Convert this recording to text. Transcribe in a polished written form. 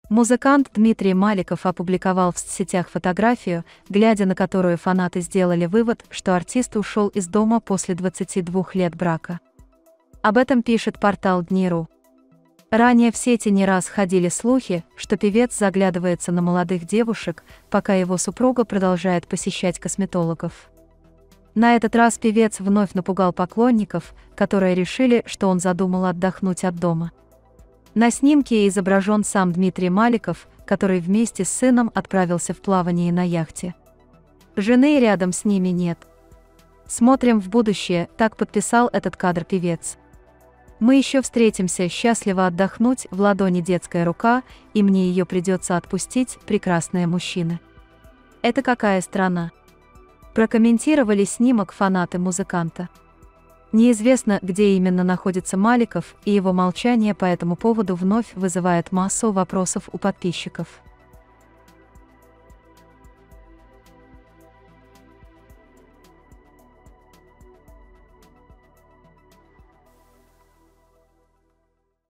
Музыкант Дмитрий Маликов опубликовал в соцсетях фотографию, глядя на которую фанаты сделали вывод, что артист ушел из дома после 22 лет брака. Об этом пишет портал Дни.ру. Ранее в сети не раз ходили слухи, что певец заглядывается на молодых девушек, пока его супруга продолжает посещать косметологов. На этот раз певец вновь напугал поклонников, которые решили, что он задумал отдохнуть от дома. На снимке изображен сам Дмитрий Маликов, который вместе с сыном отправился в плавание на яхте. Жены рядом с ними нет. Смотрим в будущее, так подписал этот кадр певец. Мы еще встретимся, счастливо отдохнуть, в ладони детская рука, и мне ее придется отпустить, прекрасные мужчины. Это какая страна? Прокомментировали снимок фанаты музыканта. Неизвестно, где именно находится Маликов, и его молчание по этому поводу вновь вызывает массу вопросов у подписчиков.